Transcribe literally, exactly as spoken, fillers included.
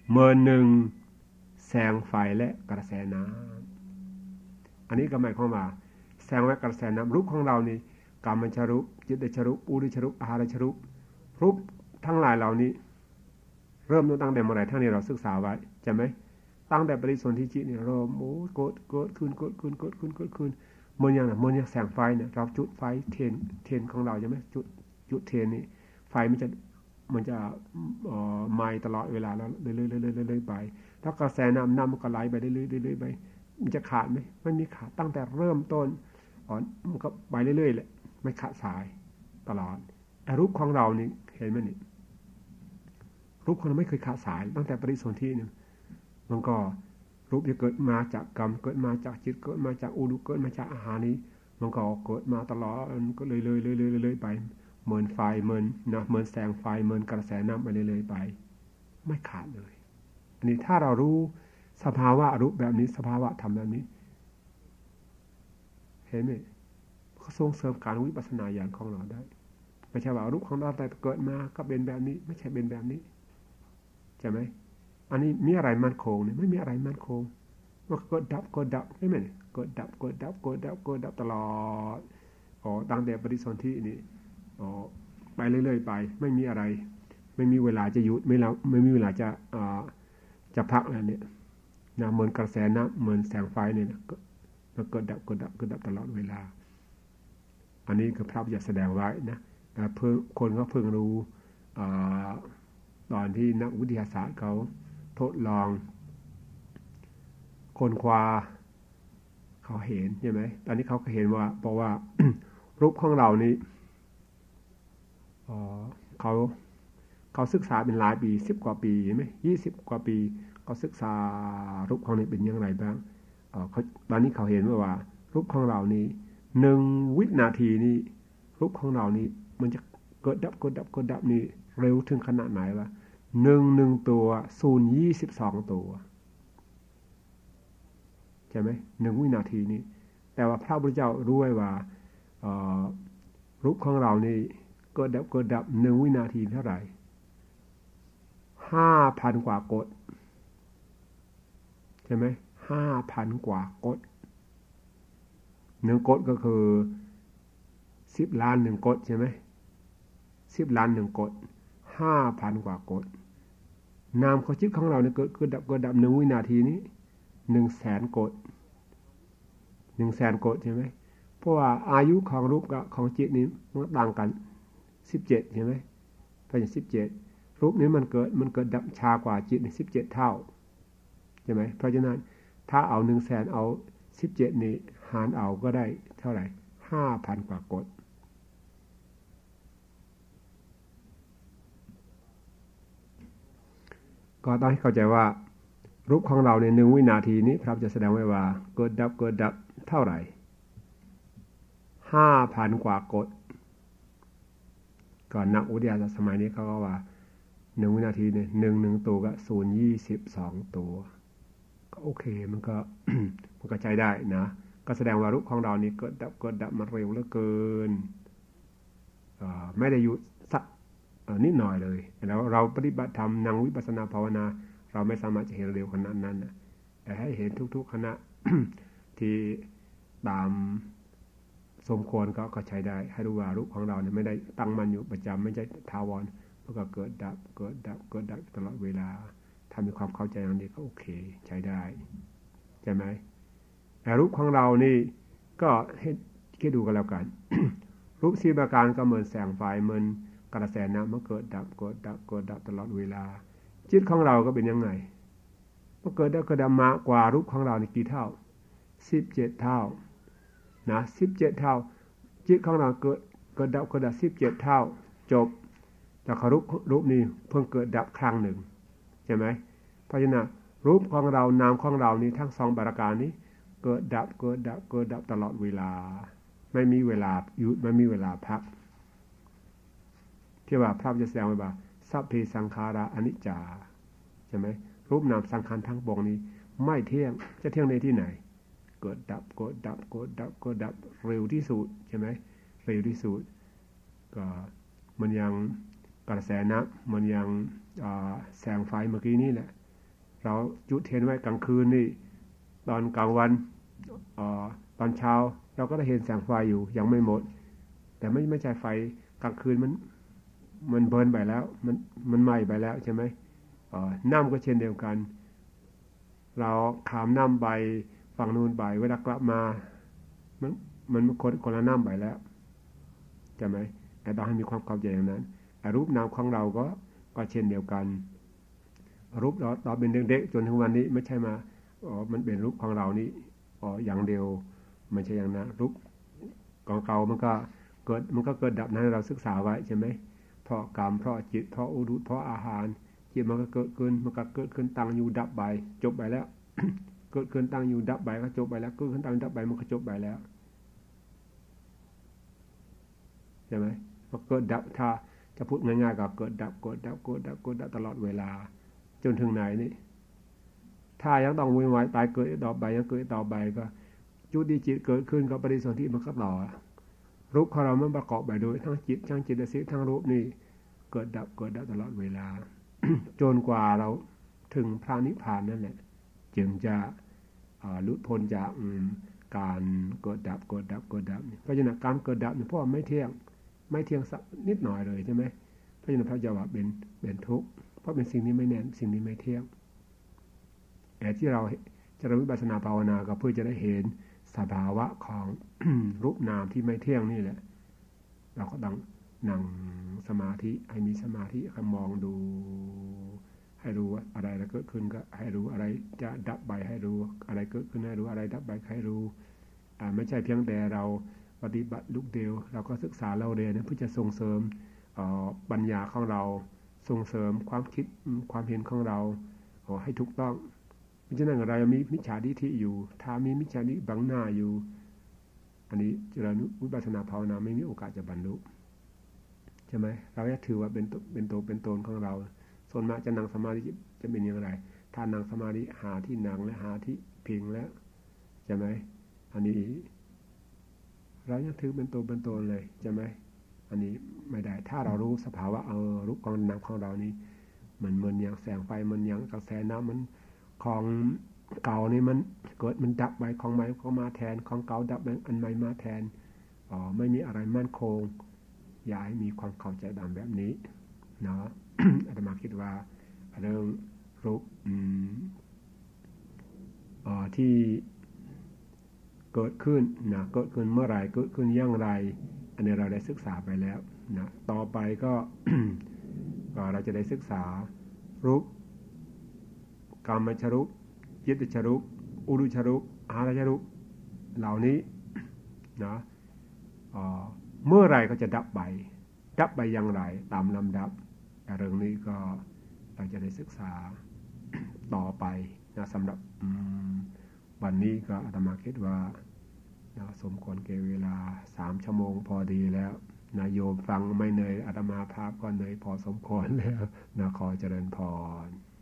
เมื่อหนึ่งแสงไฟและกระแสน้ำอันนี้ก็หมายความว่าแสงและกระแสน้ำรูปของเรานี่กามัญชรูปจิตตชรูปอุริชรูปอาหารชรูปรูปทั้งหลายเหล่านี้เริ่มตั้งแต่เมื่อไหร่ทั้งนี้เราศึกษาไว้ใช่ไหมตั้งแต่ปฏิสนธิจิตเนี่ยเราโอ้โกดโกดขึ้นโกดขึ้นโกดขึ้นโกดขึ้นเหมือนอย่างน่ะเหมือนอย่างแสงไฟเนี่ยเราจุดไฟเทียนเทียนของเราใช่ไหมจุดจุดเทียนนี่ไฟมันจะมันจะเอ่อไหม้ตลอดเวลาแล้วเรื่อยๆเรื่อยๆเรื่อยๆไปแล้วกระแสน้ำน้ำมันก็ไหลไปเรื่อยๆเรื่อยๆไปมันจะขาดไหมไม่มีขาดตั้งแต่เริ่มต้นอ๋อมันก็ไปเรื่อยๆแหละไม่ขาดสายตลอดแต่รูปของเรานี่เห็นไหมนี่รูปของเราไม่เคยขาดสายตั้งแต่ปฏิสนธิเนี่ยมันก็รูปที่เกิดมาจากกรรมเกิดมาจากจิตเกิดมาจากอุดุเกิดมาจากอาหารนี้มันก็เกิดมาตลอดก็เลยเลยเลยเลยเลยไปเหมือนไฟเหมือนนะเหมือนแสงไฟเหมือนกระแสน้ำไปเลยเลยไปไม่ขาดเลยอันนี้ถ้าเรารู้สภาวะรูปแบบนี้สภาวะธรรมแบบนี้เห็นไหมเขาส่งเสริมการวิปัสสนาญาณของเราได้ไม่ใช่ว่ารูปของเราแต่เกิดมาก็เป็นแบบนี้ไม่ใช่เป็นแบบนี้ใช่ไหมอันนี้มีอะไรมั่นคงเนี่ยไม่มีอะไรมั่นคงมันก็ดับก็ดับใช่ไหมก็ดับก็ดับก็ดับก็ดับตลอดอ๋อตั้งแต่ปฏิสนธินี่อ๋อไปเรื่อยๆไปไม่มีอะไรไม่มีเวลาจะหยุดไม่แล้วไม่มีเวลาจะอ่าจะพักอะไรเนี่ยนะเหมือนกระแสน้ำเหมือนแสงไฟเนี่ยนะมันก็ดับก็ดับก็ดับตลอดเวลาอันนี้คือพระพุทธเจ้าแสดงไว้นะเพิ่งคนก็เพิ่งรู้ตอนที่นักวิทยาศาสตร์เขาทดลองคนควาเขาเห็นใช่ไหมตอนนี้เขาก็เห็นว่าเพราะว่า รูปของเรานี้เขาเขาศึกษาเป็นหลายปีสิบกว่าปีใช่ไหมยี่สิบกว่าปีเขาศึกษารูปของนี้เป็นอย่างไรบ้างเขาตอนนี้เขาเห็นว่ารูปของเรานี้หนึ่งวินาทีนี้รูปของเรานี้มันจะเกิดดับเกิดดับเกิดดับนี่เร็วถึงขนาดไหนวะหนึ่งหนึ่งตัวศูนย์ยี่สิบสองตัวใช่ไหมหนึ่งวินาทีนี้แต่ว่าพระพุทธเจ้ารู้ไว้ว่ารูปของเรานี่เกิดดับเกิดดับหนึ่งวินาทีเท่าไหร่ห้าพันกว่ากฎใช่ไหมห้าพันกว่ากฎหนึ่งกฎก็คือสิบล้านหนึ่งกฎใช่ไหมสิบล้านหนึ่งกฎห้าพันกว่ากฎนามของจิตของเราเนี่ยเกิดเกิดดับเกิดดับหนึ่งวินาทีนี้หนึ่งแสนกฎหนึ่งแสนกฎใช่ไหมเพราะว่าอายุของรูปกับของจิตนี้มันต่างกันสิบเจ็ดใช่ไหมพออย่างสิบเจ็ดรูปนี้มันเกิดมันเกิดดับช้ากว่าจิตในสิบเจ็ดเท่าใช่ไหมเพราะฉะนั้นถ้าเอาหนึ่งแสนเอาสิบเจ็ดนี่หารเอาก็ได้เท่าไหร่ห้าพันกว่ากฎก็ต้องให้เข้าใจว่ารูปของเราในหนึ่งวินาทีนี้พระจะแสดงไว้ว่าเกิดดับเกิดดับเท่าไหร่ห้าพันกว่ากฎก่อนนักวิทยาศาสตร์สมัยนี้เขาก็ว่าหนึ่งวินาทีเนี่ยหนึ่งหนึ่งตัวก็ศูนย์ยี่สิบสองตัวก็โอเคมันก็ มันก็ใช้ได้นะก็แสดงว่ารูปของเรานี่เกิดดับเกิดดับมาเร็วเหลือเกินไม่ได้อยู่สักนิดหน่อยเลยแล้วเราปฏิบัติธรรมนั่งวิปัสสนาภาวนาเราไม่สามารถจะเห็นเร็วขนาดนั้นนะแต่ให้เห็นทุกๆขณะ ที่ตามสมควรก็ก็ใช้ได้ให้รู้ว่ารูปของเราเนี่ยไม่ได้ตั้งมันอยู่ประจำไม่ใช่ถาวรมันก็เกิดดับเกิดดับเกิดดับตลอดเวลาถ้ามีความเข้าใจอย่างนี้ก็โอเคใช้ได้ใช่ไหมแต่รูปของเรานี่ก็ให้คิดดูกันแล้วกัน รูปสีประการก็เหมือนแสงไฟเหมือนกระแสน้ำมันเกิดดับเกิดดับเกิดดับตลอดเวลาจิตของเราก็เป็นยังไงมันเกิดดับเกิดดับมากกว่ารูปของเราในกี่เท่าสิบเจ็ดเท่านะสิบเจ็ดเท่าจิตของเราเกิดเกิดดับเกิดดับสิบเจ็ดเท่าจบแต่รูปรูปนี้เพิ่งเกิดดับครั้งหนึ่งใช่ไหมเพราะฉะนั้นรูปของเรานามของเรานี้ทั้งสองประการนี้เกิดดับเกิดดับเกิดดับตลอดเวลาไม่มีเวลาหยุดไม่มีเวลาพักที่ว่าพระจะแสดงไว้ว่าสัพเพสังขาราอนิจจาใช่ไหมรูปนามสังขารทั้งปวงนี้ไม่เที่ยงจะเที่ยงในที่ไหนเกิดดับเกิดดับเกิดดับเกิดดับเร็วที่สุดใช่ไหมเร็วที่สุดก็มันยังกระแสน้ำมันยังแสงไฟเมื่อกี้นี่แหละเราจุดเทียนไว้กลางคืนนี่ตอนกลางวันออตอนเช้าเราก็ได้เห็นแสงไฟอยู่ยังไม่หมดแต่ไม่ไม่ใช่ไฟกลางคืนมันมันเบิร์นไปแล้วมันมันไหม้ไปแล้วใช่ไหมน้ำก็เช่นเดียวกันเราขามน้ำไปฝั่งนู้นไปเวลากลับมามันมันคนคนละน้ำไปแล้วใช่ไหมแต่ต้องให้มีความเข้าใจอย่างนั้นรูปนามของเราก็ก็เช่นเดียวกันรูปเราเราเป็นเด็กๆจนถึงวันนี้ไม่ใช่มาอ๋อมันเป็นรูปของเรานี่อ๋ออย่างเดียวไม่ใช่อย่างนั้นรูปของเรามันก็เกิดมันก็เกิดดับนั้นเราศึกษาไว้ใช่ไหมเพราะกรรมเพราะจิตเพราะอุดุเพราะอาหารจิตมันก็เกิดขึ้นมันก็เกิดขึ้นตั้งอยู่ดับไปจบไปแล้ว เกิดขึ้นตั้งอยู่ดับไปก็จบไปแล้วเกิดขึ้นตั้งดับไปมันก็จบไปแล้วใช่ไหมพอเกิดดับถ้าจะพูดง่ายๆก็เกิดดับเกิดดับเกิดดับเกิดดับตลอดเวลาจนถึงไหนนี่ถ้ายังต้องวุ่นวายตายเกิดต่อไปยังเกิดต่อไปก็จุติจิตเกิดขึ้นกับปฏิสนธิมันก็ต่อรูปของเรามันประกอบไปโดยทั้งจิตทั้งจิตสิทั้งรูปนี่เกิดดับเกิดดับตลอดเวลา จนกว่าเราถึงพระนิพพานนั่นแหละจึงจะหลุดพ้นจากการเกิดดับเกิดดับเกิดดับเพราะฉะนั้นการเกิดดับเนี่ยเพราะไม่เที่ยงไม่เที่ยงสักนิดหน่อยเลยใช่ไหมเพราะฉะนั้นพระเจ้าว่าเป็นเป็นทุกข์เพราะเป็นสิ่งนี้ไม่แน่นสิ่งนี้ไม่เที่ยงแต่ที่เราจะวิปัสสนาภาวนาก็เพื่อจะได้เห็นสภาวะของ รูปนามที่ไม่เที่ยงนี่แหละเราก็ต้องนั่งสมาธิให้มีสมาธิให้มองดูให้รู้ว่าอะไรเกิดขึ้นก็ให้รู้อะไรจะดับไปให้รู้อะไรเกิดขึ้นให้รู้อะไรดับไปให้รู้อ่าไม่ใช่เพียงแต่เราปฏิบัติลูกเดียวเราก็ศึกษาเราเรียนเพื่อจะส่งเสริมปัญญาของเราส่งเสริมความคิดความเห็นของเราให้ถูกต้องเพราะฉะนั้นเรายังมีมิจฉาทิฏฐิอยู่ถ้ามีมิจฉาทิฏฐิบังหน้าอยู่อันนี้เจริญวิปัสสนาภาวนาไม่มีโอกาสจะบรรลุใช่ไหมเราจะถือว่าเป็นเป็นตัวเป็นตนของเราส่วนมากจะนั่งสมาธิจะเป็นอย่างไรถ้านั่งสมาธิหาที่นั่งและหาที่พิงแล้วใช่ไหมอันนี้เรายังถือเป็นตัวเป็นตนเลยใช่ไหมอันนี้ไม่ได้ถ้าเรารู้สภาวะเออรูปของนามของเรานี้เหมือนเหมือนอย่างแสงไฟมันอย่างกระแสน้ำมันของเก่านี่มันเกิดมันดับไปของใหม่ก็มาแทนของเก่าดับไปอันใหม่มาแทนอ๋อไม่มีอะไรมั่นคงอย่าให้มีความเข้าใจดำแบบนี้เนาะ อาตมาคิดว่าเรื่องรูปอ๋อที่เกิดขึ้นนะเกิดขึ้นเมื่อไหร่เกิดขึ้นอย่างไรอันนี้เราได้ศึกษาไปแล้วนะต่อไปก็ ก็เราจะได้ศึกษารูปกามชรูปจิตชรูปอุรุชรูปอาหารชรูปเหล่านี้นะเมื่อไรก็จะดับไปดับไปอย่างไรตามลำดับเรื่องนี้ก็เราจะได้ศึกษาต่อไปนะสำหรับวันนี้ก็อาตมาคิดว่านะสมควรแก่เวลาสามชั่วโมงพอดีแล้วนะโยมฟังไม่เหนื่อยอาตมาภาพก็เหนื่อยพอสมควรแล้วนะขอเจริญพร